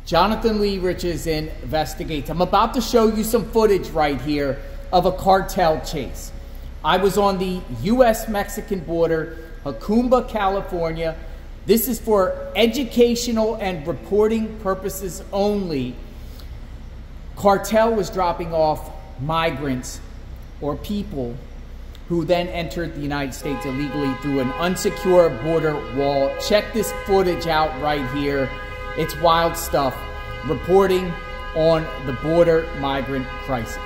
Jonathan Lee Riches investigates. I'm about to show you some footage right here of a cartel chase. I was on the U.S.-Mexican border, Jacumba, California. This is for educational and reporting purposes only. Cartel was dropping off migrants or people who then entered the United States illegally through an unsecure border wall. Check this footage out right here. It's wild stuff, reporting on the border migrant crisis.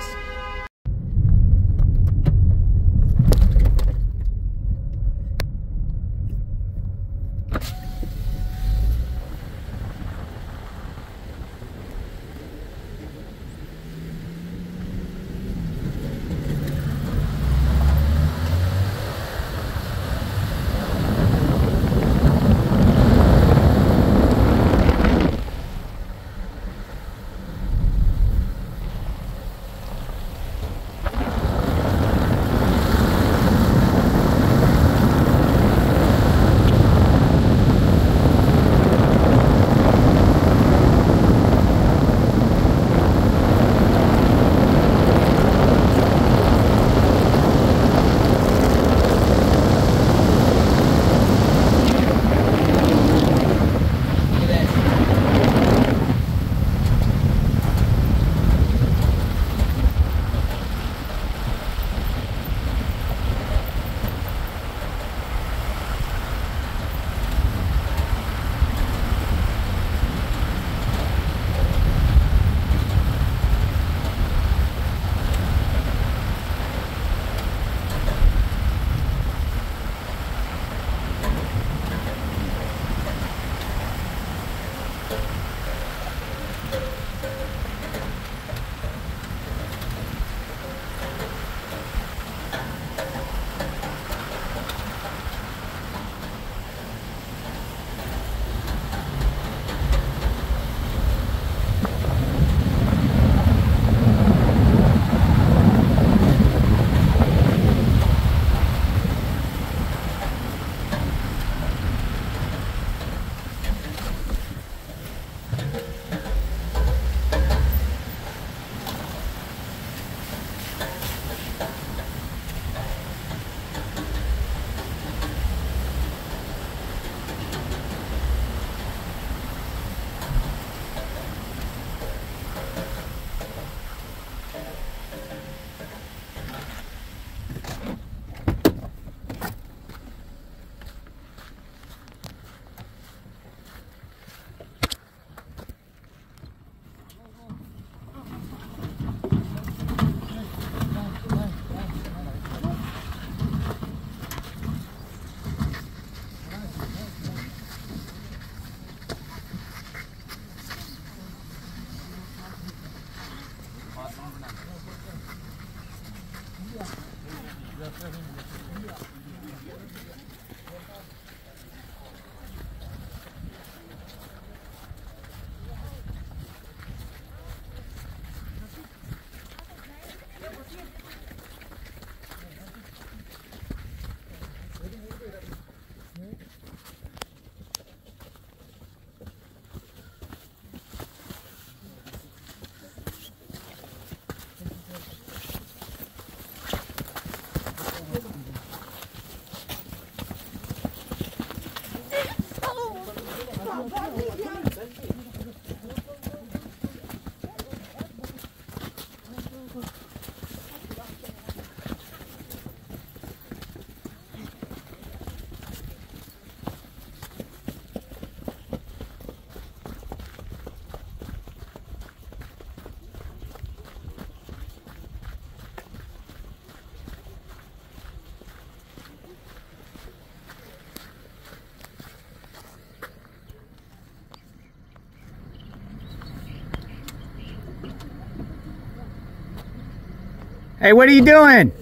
Hey, what are you doing?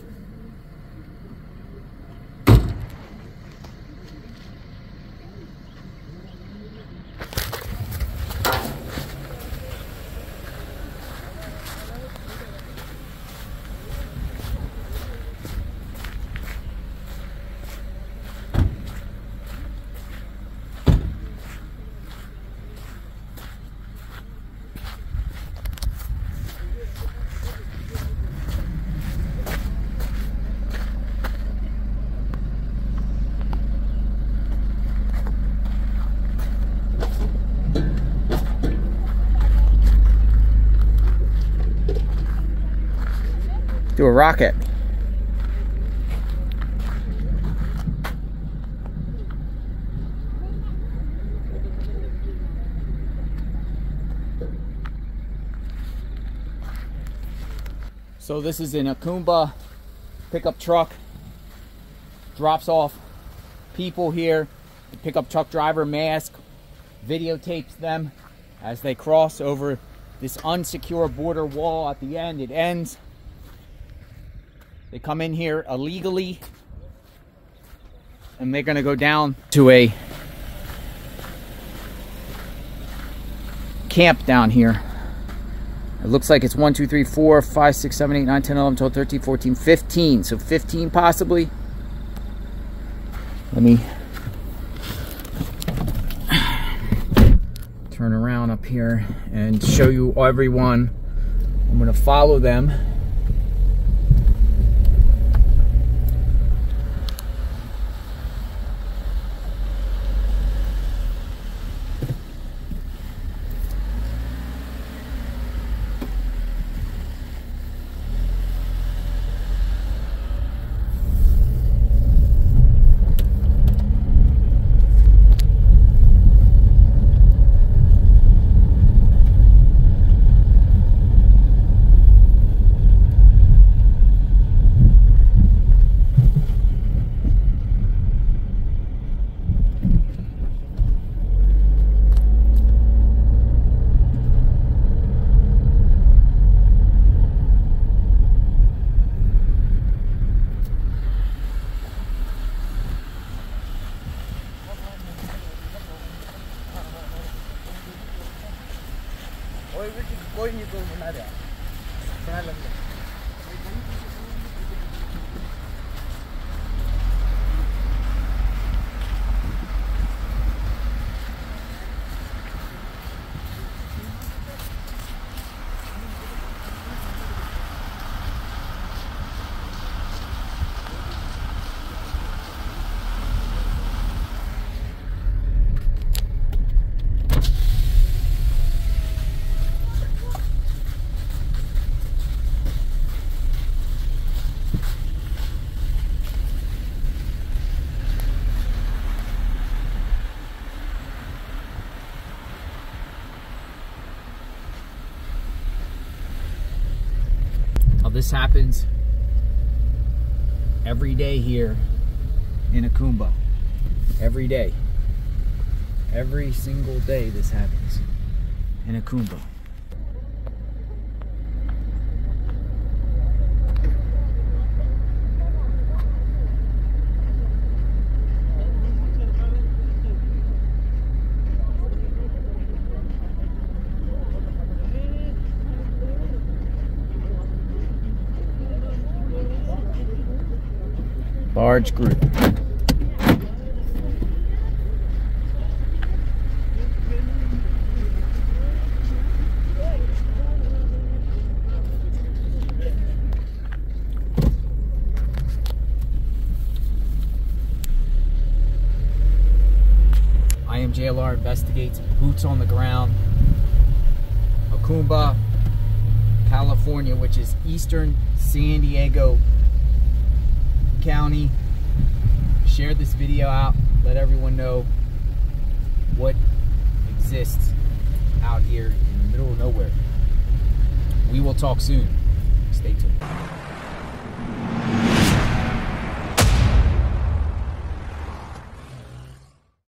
Do a rocket. So this is in Jacumba. Pickup truck drops off people here. The pickup truck driver mask videotapes them as they cross over this unsecure border wall. At the end, it ends. They come in here illegally, and they're going to go down to a camp down here. It looks like it's 1, 2, 3, 4, 5, 6, 7, 8, 9, 10, 11, 12, 13, 14, 15. So 15 possibly. Let me turn around up here and show you everyone. I'm going to follow them. This happens every day here in Jacumba. Every day. Every single day this happens in Jacumba. Large group. JLR Investigates, boots on the ground. Jacumba, California, which is eastern San Diego County. Share this video out, let everyone know what exists out here in the middle of nowhere. We will talk soon. Stay tuned.